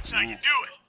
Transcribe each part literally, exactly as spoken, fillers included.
That's how you do it.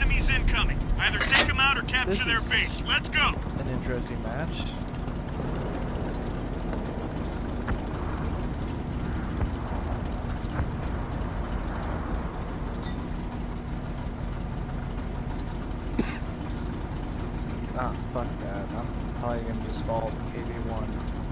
Enemies incoming. Either take them out or capture their base. Let's go. An interesting match. Ah, fuck that. I'm probably gonna just fall to K V one.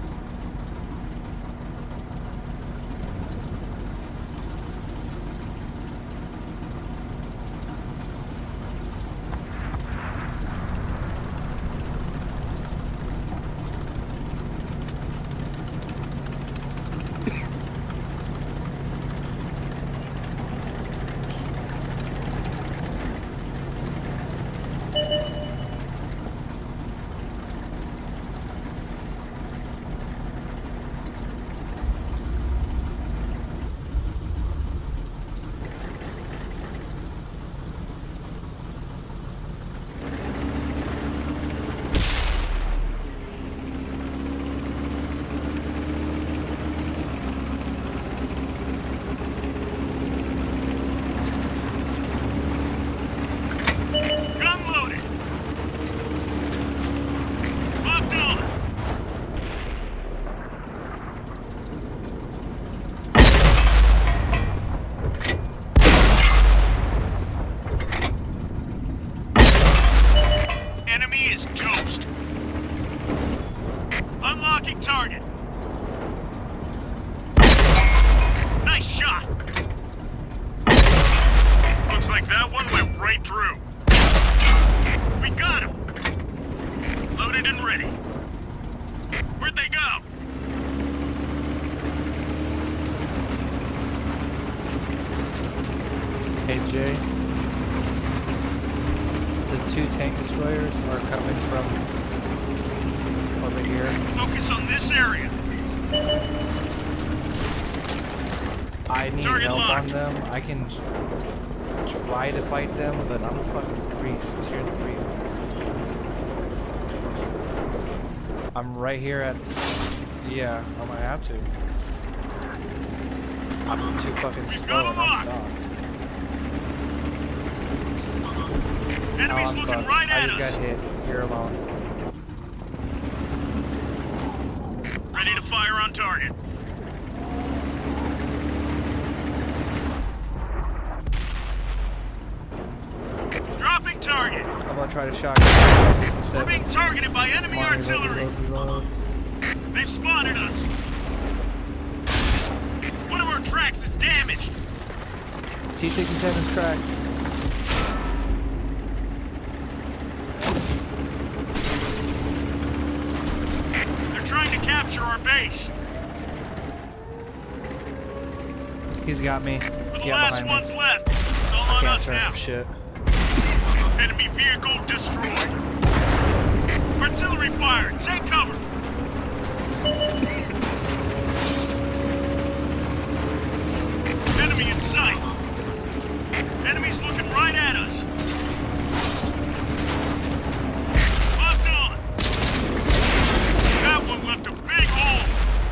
Target. Nice shot. Looks like that one went right through. We got him. Loaded and ready. Where'd they go? Hey Jay, the two tank destroyers are coming from over here. Focus on this area. I need Target help locked. on them. I can try to fight them, but I'm a fucking priest, tier three. I'm right here at. Yeah, I might have to. I'm too fucking slow and I'm stopped. Enemies oh, looking fucked. right I at just us. got hit. You're alone. Ready to fire on target. Dropping target. I'm gonna try to shotgun We're sixty-seven. being targeted by enemy Come on, reload, artillery. reload, reload. They've spotted us. One of our tracks is damaged. T sixty-seven's cracked. They're trying to capture our base. He's got me. We're the Yeah, last behind ones me. left. It's all I on can't us turn now. for shit. Enemy vehicle destroyed. Artillery fire. Take cover. Enemy in sight. Enemy's looking right at us. Locked on. That one left a big hole.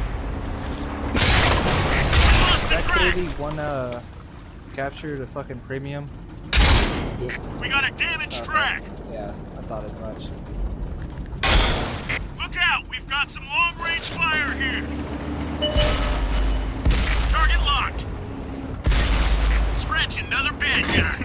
We lost the That track. K V one uh captured a fucking premium. We got a damaged Okay. track. Yeah, I thought as much. Look out! We've got some long-range fire here. Target locked. Scratch another bad guy.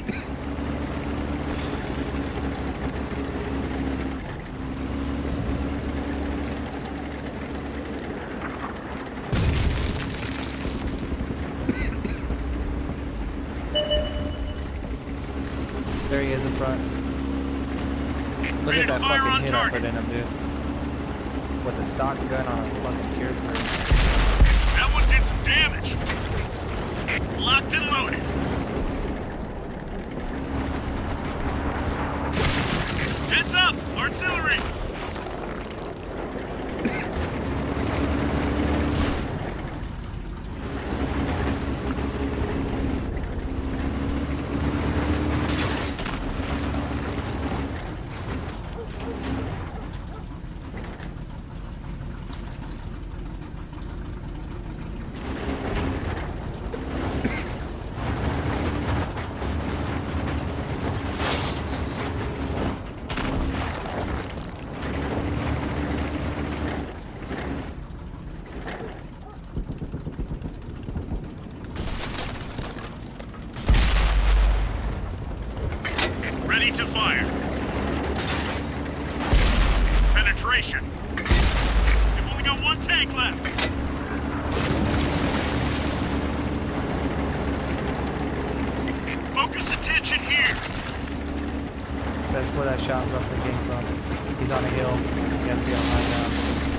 There he is in front. Look Ready at to that fire fucking on hit I target. put in him, dude. With a stock gun on a fucking tier three. That one did some damage. Locked and loaded. Heads up! Artillery! to fire. Penetration. We've only got one tank left. Focus attention here. That's where that shot roughly came from. He's on a hill. He has to be on high ground.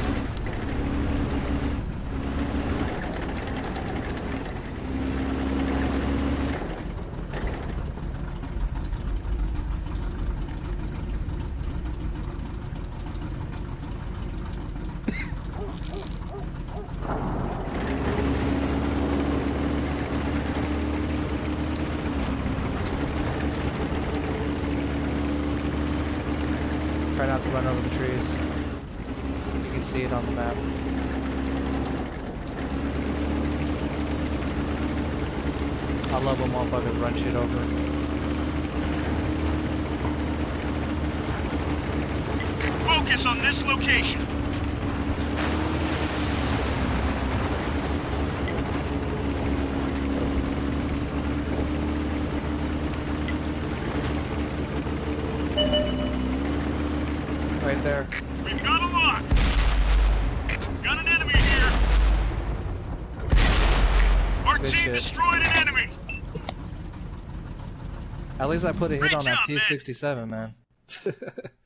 Try not to run over the trees. You can see it on the map. I love when motherfuckers run shit over. Focus on this location. Right there. We've got a lock. Got an enemy here. Our Good team shit. destroyed an enemy. At least I put a hit Great on that job, T man. sixty-seven, man.